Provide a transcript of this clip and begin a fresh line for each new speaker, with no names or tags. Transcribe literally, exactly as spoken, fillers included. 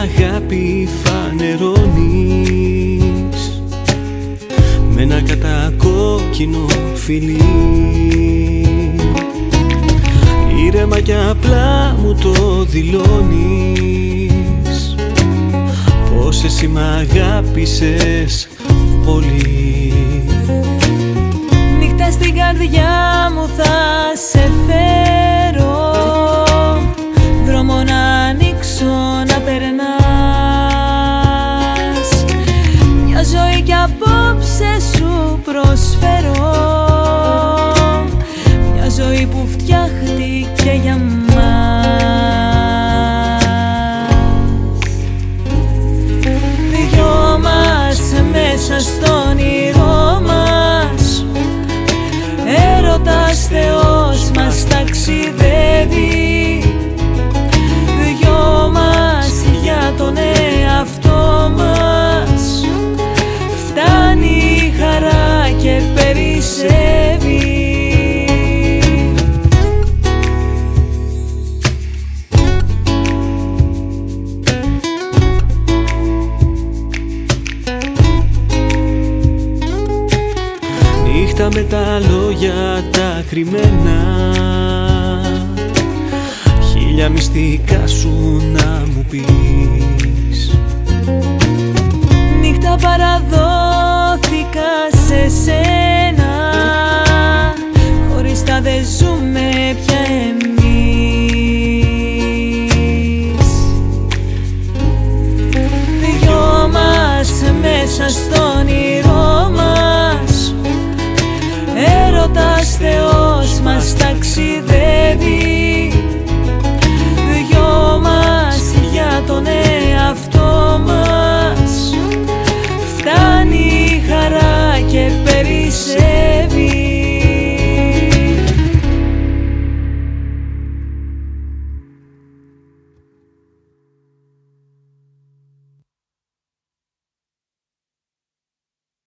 αγάπη φανερώνεις με ένα κατακόκκινο φιλί. Ήρεμα και απλά μου το δηλώνεις πως εσύ μ' αγάπησες πολύ.
Νύχτα στην καρδιά μου θα σε φέρω, δρόμο να ανοίξω να περνάς. Μια ζωή κι απόψε σου προσφέρω, μια ζωή που φτιάχτηκε για μας. Δυο μας μέσα στο όνειρό μας, έρωτας Θεός μας ταξιδεύει. Δυο μας για τον εαυτό μας, φτάνει η χαρά και περισσεύει.
Νύχτα με τα λόγια τα κρυμμένα, χίλια μυστικά σου να μου πεις.
Νύχτα παραδόθηκα σε σένα,